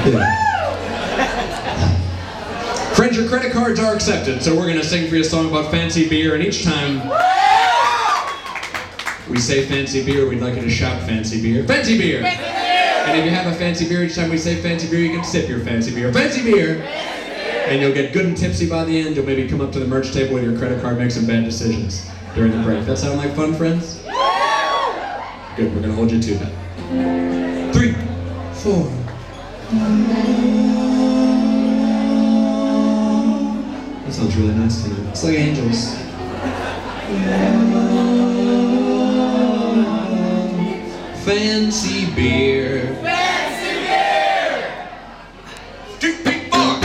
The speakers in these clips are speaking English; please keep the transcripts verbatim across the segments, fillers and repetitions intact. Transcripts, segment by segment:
Yeah. Friends, your credit cards are accepted, so we're gonna sing for you a song about fancy beer, and each time we say fancy beer, we'd like you to shout fancy beer. Fancy beer! Fancy beer! And if you have a fancy beer, each time we say fancy beer, you can sip your fancy beer. Fancy beer! Fancy beer! And you'll get good and tipsy by the end. You'll maybe come up to the merch table with your credit card, make some bad decisions during the break. That sound like fun, friends? Good, we're gonna hold you to that. Three, four. That sounds really nice tonight. It's like angels. Fancy beer. Fancy beer! Two, three, four.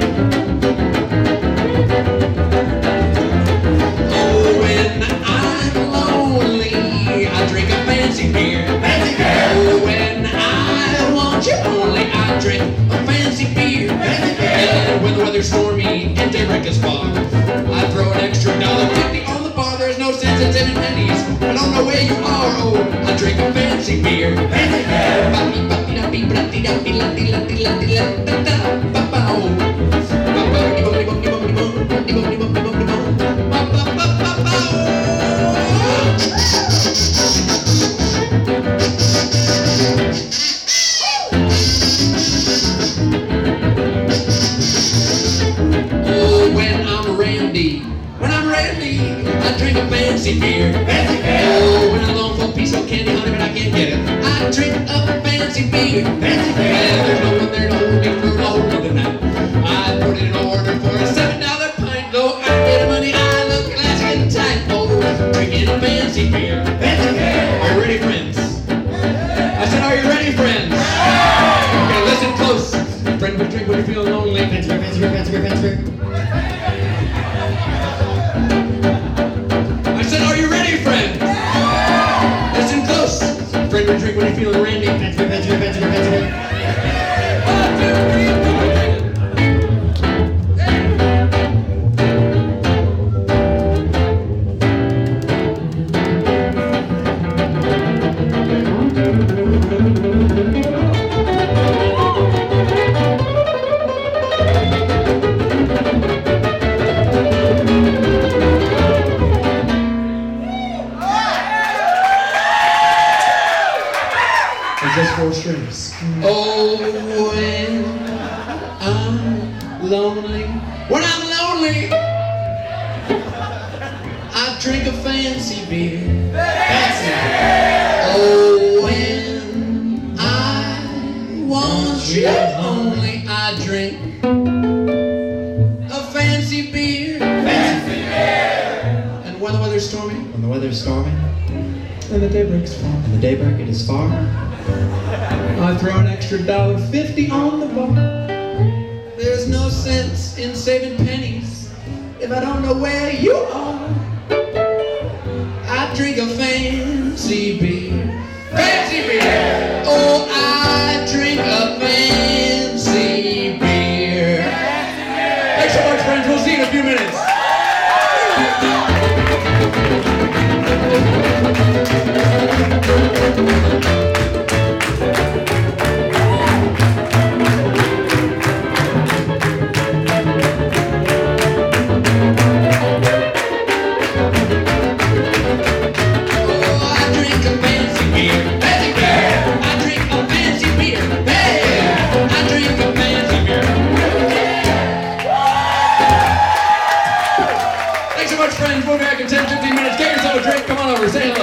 Oh, when I'm lonely, I drink a fancy beer. Fancy beer! Oh, when I want you only, I drink a fancy beer. Fancy beer! And when the weather's stormy and daybreak is fog, I throw an extra dollar fifty on the bar. There's no sense in saving pennies. I don't know where you are. Oh, I drink a fancy beer. Fancy beer! Oh, when I'm randy, when I'm randy, I drink a fancy beer. Fancy beer! Oh, when I long for a piece of candy, honey, but I can't get it, I drink a fancy beer. Fancy beer! And there's no one there to hold me through the whole other night. I put in an order for a seven dollar pint, though I get money, I look classy and tight. Oh, drinking a fancy beer. Fancy beer! Are you ready, friends? I said, are you ready, friends? Okay, listen close. Friend, we drink when you feel lonely. Fancy beer, fancy beer, fancy beer, fancy beer. I said, are you ready, friends? Listen close. Friend, we drink when you're feeling randy. Fancy beer, fancy beer, fancy beer, fancy beer. One, two, three, four. And just four strings. Oh, when I'm lonely, when I'm lonely, I drink a fancy beer. Fancy beer! Oh, when I want you only, I drink a fancy beer. Fancy beer! And when the weather's stormy, When the weather's stormy and the daybreak's far, and the daybreak it is far, I throw an extra dollar fifty on the bar. There's no sense in saving pennies if I don't know where you are. I drink a fancy beer. Fancy beer! Oh, I drink a fancy beer. Thanks so much, friends. We'll see you in a few minutes. Friends, we'll be back in ten, fifteen minutes. Get yourself a drink. Come on over. Say hello.